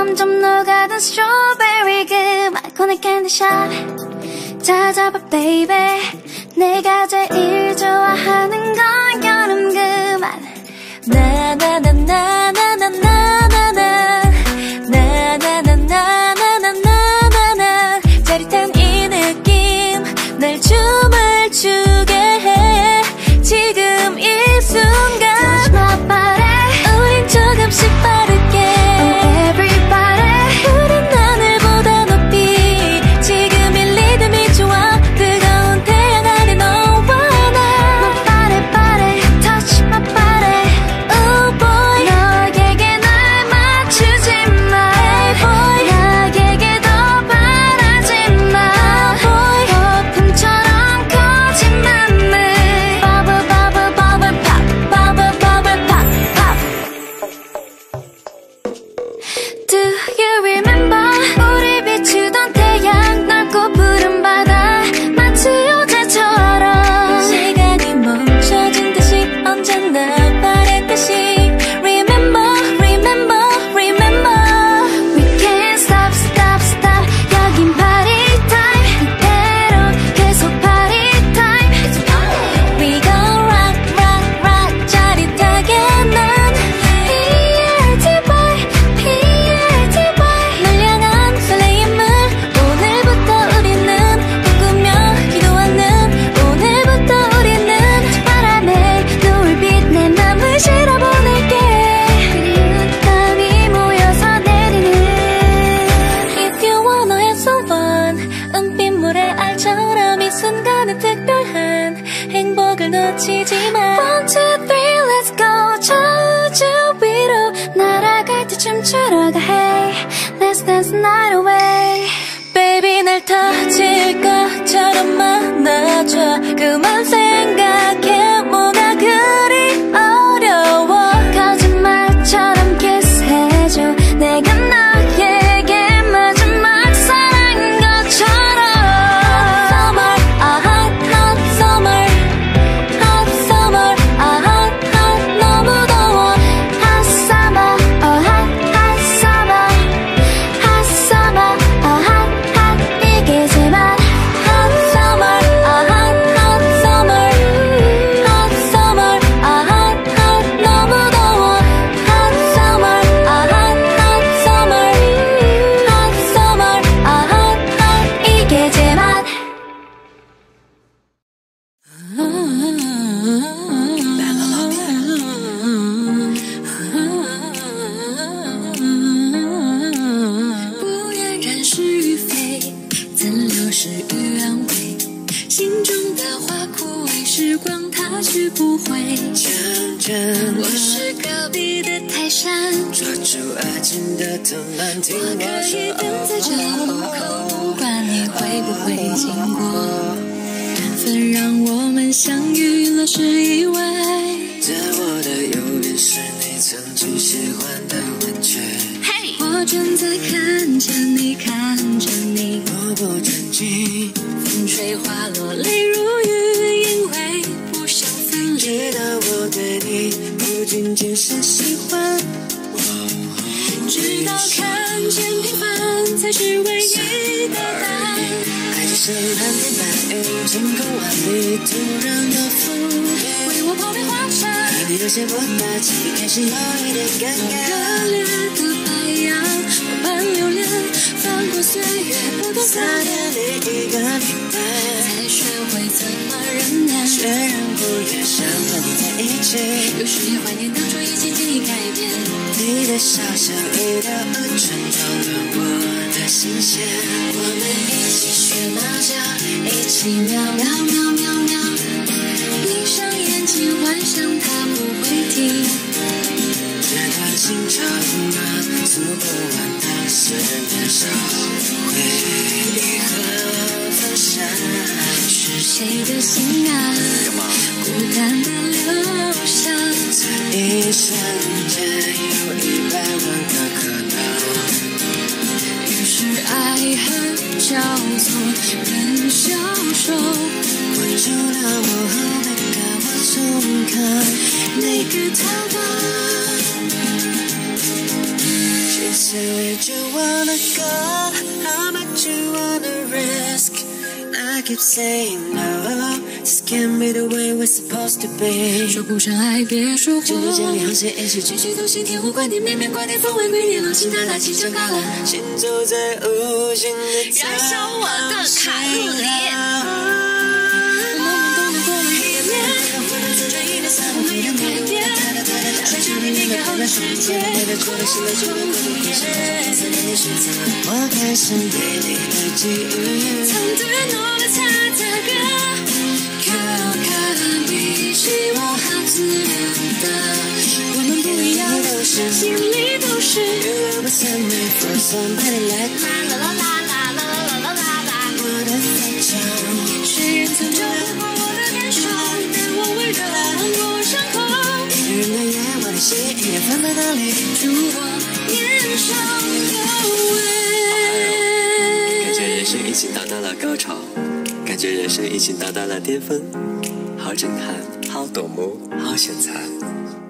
점점 녹아든 스트로베리 그 말코네 캔디샵 찾아봐 baby 내가 제일 좋아하는 건 여름 그만 나나나나나나나나나나나나나나나나나나 짜릿한 이 느낌 날 춤을 추게 해 지금 이 순간 Touch my body 우린 조금씩 빠르게 Oh everybody 우린 하늘보다 높이 지금 이 리듬이 좋아 뜨거운 태양 아래 너와 나 My body body touch my body Oh boy 너에게 날 맞추지 마 Hey boy 나에게 더 바라지 마 Boy 거품처럼 커진 맘을 Bubble bubble bubble pop Bubble bubble pop pop Do you remember 우리 비추던 태양 넓고 푸른 바다 마치 어제처럼 시간이 멈춰진 듯이 언제나 바랬듯이 Remember remember remember We can't stop stop stop 여긴 party time 그대로 계속 party time We gon' rock rock rock 짜릿하게 난 PRT boy PRT boy 널 향한 설레임을 오늘부터 우리는 꿈꾸며 기도하는 오늘부터 우리는 바람에 노을 빛 내 맘을 실어보낼게 그리운 땀이 모여서 내리는 If you wanna have some fun 은빛물의 알처럼 이 순간은 특별한 행복을 놓치지 마 One, two, three, let's go 저주 위로 날아갈 때 춤추러 가 Hey, let's dance the night away Baby 날 터질 것처럼 안아줘 그만 생각해 뭐가 그리 어려워 거짓말처럼 kiss해줘 내가 너에게 마지막 사랑인 것처럼 Hot summer, hot summer, hot hot 너무 더워 Hot summer, hot summer, hot summer, hot hot 이게 제맛 Hot summer, hot summer, hot summer, hot hot 너무 더워 Hot summer, hot summer, hot summer, hot hot 이게 제맛不言人是与非，怎流逝与安慰？心中的花枯萎，时光它去不回。我是隔壁的泰山， 抓住爱情的藤蔓，听我可我以等在这说。 路口，不管你会不会经过。缘分让我们相遇了，是意外。 在我的右边是你曾经喜欢的文具， 我正在看着你，看着你， 我不珍惜， 风吹花落，泪如雨，因为不想分离。 知道我对你不仅仅是喜欢， 直到看见平凡才是唯一的答案。 爱就像蓝天白云，晴空万里，突然的风为我跑遍华山， 你有些不大气，开始有一点尴尬。 热烈的白杨，我伴流连，翻过岁月不同撒点你一个明白， 才学会怎么忍耐。 虽然不也想和你在一起， 有时也怀念当初一起经历改变。 你的笑像一条河川撞断我的心弦。 我们一起学猫叫，一起喵喵喵喵喵。闭上眼睛幻想它不会停。 直到清朝吗？诉不完的思念烧回忆和风沙。 是谁的心啊？孤单的流向， 在一瞬间有100万个可能。 于是爱恨交错，人消瘦。 关注了我和那个我重看那个他吧。 Is it where you wanna go? How much you wanna risk? I keep saying no, this can't be the way we're supposed to be. 说不上爱别说就谎， 这里好些一起句句都行，天湖观点绵绵观点风味归你，狼心大大气成卡拉， 行走在无尽的燃烧我的卡路里。我们都能过了一年，这一年三五没有改变，谁叫你离开后的世界，重演。 我开始美丽的际遇， 曾对诺的擦擦歌，靠看比起我好自然的。我们不一样，心里都是。 You were sent me for somebody like me。 啦啦啦啦啦啦啦啦啦。 我的非常， 谁人曾照顾过我的感受，带我温热吻过伤口。 一个人的夜，我的心也纷纷的离。 祝我年少有为。 感觉人生已经达到了高潮，感觉人生已经达到了巅峰，好震撼，好夺目，好炫彩。